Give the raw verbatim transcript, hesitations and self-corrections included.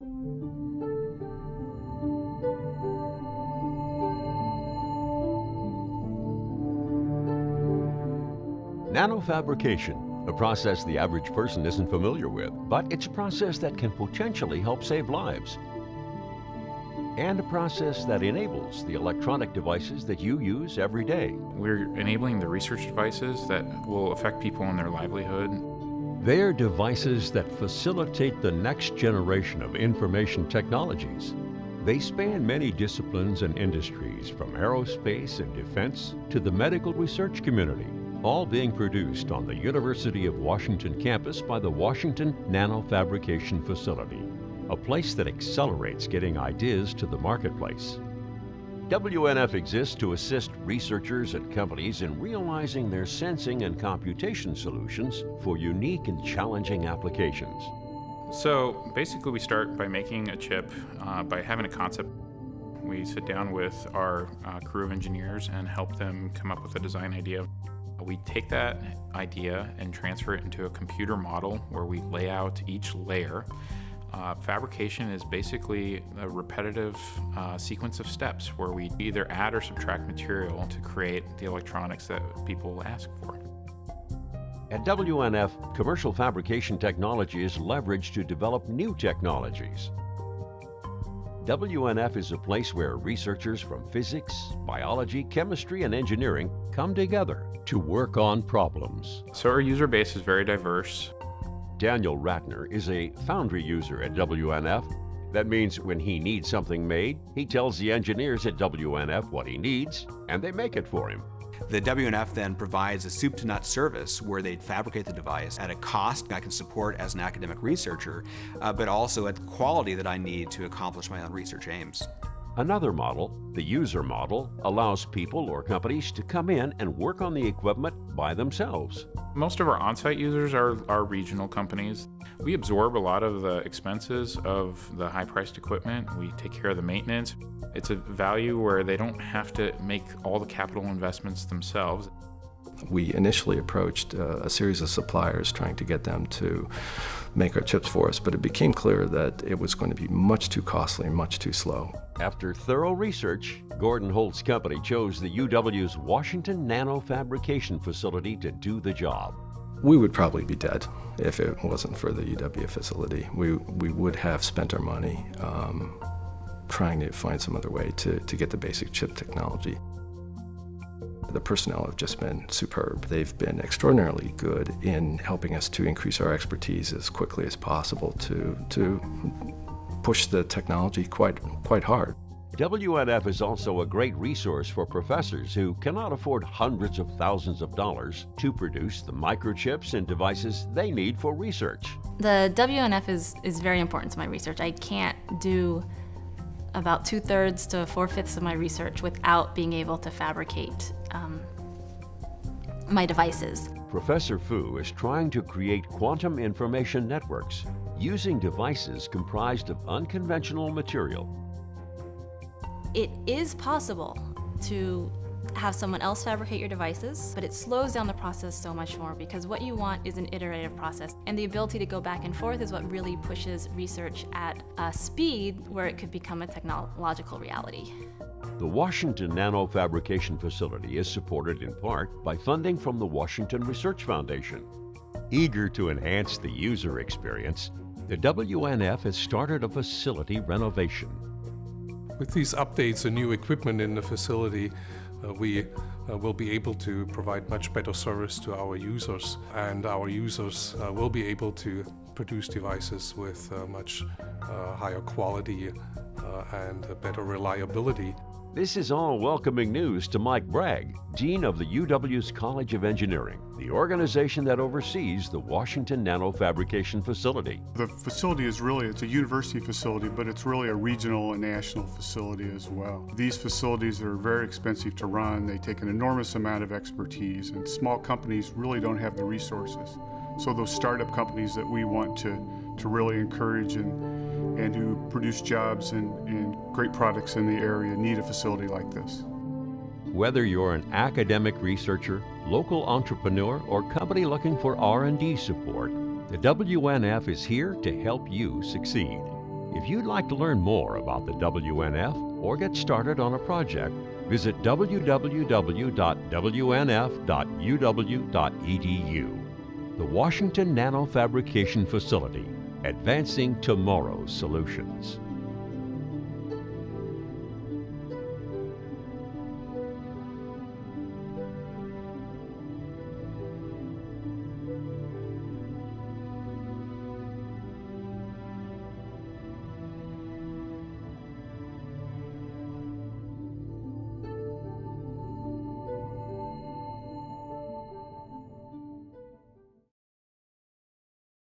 Nanofabrication, a process the average person isn't familiar with, but it's a process that can potentially help save lives. And a process that enables the electronic devices that you use every day. We're enabling the research devices that will affect people in their livelihood. They're devices that facilitate the next generation of information technologies. They span many disciplines and industries, from aerospace and defense to the medical research community, all being produced on the University of Washington campus by the Washington Nanofabrication Facility, a place that accelerates getting ideas to the marketplace. W N F exists to assist researchers and companies in realizing their sensing and computation solutions for unique and challenging applications. So basically we start by making a chip, uh, by having a concept. We sit down with our uh, crew of engineers and help them come up with a design idea. We take that idea and transfer it into a computer model where we lay out each layer. Uh, fabrication is basically a repetitive uh, sequence of steps where we either add or subtract material to create the electronics that people ask for. At W N F, commercial fabrication technology is leveraged to develop new technologies. W N F is a place where researchers from physics, biology, chemistry, and engineering come together to work on problems. So our user base is very diverse. Daniel Ratner is a foundry user at W N F. That means when he needs something made, he tells the engineers at W N F what he needs, and they make it for him. The W N F then provides a soup-to-nuts service where they fabricate the device at a cost I can support as an academic researcher, uh, but also at the quality that I need to accomplish my own research aims. Another model, the user model, allows people or companies to come in and work on the equipment by themselves. Most of our on-site users are, are regional companies. We absorb a lot of the expenses of the high-priced equipment. We take care of the maintenance. It's a value where they don't have to make all the capital investments themselves. We initially approached uh, a series of suppliers trying to get them to make our chips for us, but it became clear that it was going to be much too costly and much too slow. After thorough research, Gordon Holt's company chose the U W's Washington Nanofabrication Facility to do the job. We would probably be dead if it wasn't for the U W facility. We, we would have spent our money um, trying to find some other way to, to get the basic chip technology. The personnel have just been superb. They've been extraordinarily good in helping us to increase our expertise as quickly as possible to, to push the technology quite, quite hard. W N F is also a great resource for professors who cannot afford hundreds of thousands of dollars to produce the microchips and devices they need for research. The W N F is, is very important to my research. I can't do about two-thirds to four-fifths of my research without being able to fabricate um, my devices. Professor Fu is trying to create quantum information networks using devices comprised of unconventional material. It is possible to have someone else fabricate your devices, but it slows down the process so much more because what you want is an iterative process, and the ability to go back and forth is what really pushes research at a speed where it could become a technological reality. The Washington Nanofabrication Facility is supported in part by funding from the Washington Research Foundation. Eager to enhance the user experience, the W N F has started a facility renovation. With these updates and new equipment in the facility, uh, we uh, will be able to provide much better service to our users, and our users uh, will be able to produce devices with uh, much uh, higher quality uh, and uh, better reliability. This is all welcoming news to Mike Bragg, Dean of the U W's College of Engineering, the organization that oversees the Washington Nanofabrication Facility. The facility is really, it's a university facility, but it's really a regional and national facility as well. These facilities are very expensive to run. They take an enormous amount of expertise, and small companies really don't have the resources. So those startup companies that we want to, to really encourage and and who produce jobs and, and great products in the area need a facility like this. Whether you're an academic researcher, local entrepreneur, or company looking for R and D support, the W N F is here to help you succeed. If you'd like to learn more about the W N F or get started on a project, visit w w w dot w n f dot u w dot e d u. The Washington Nanofabrication Facility, advancing tomorrow's solutions.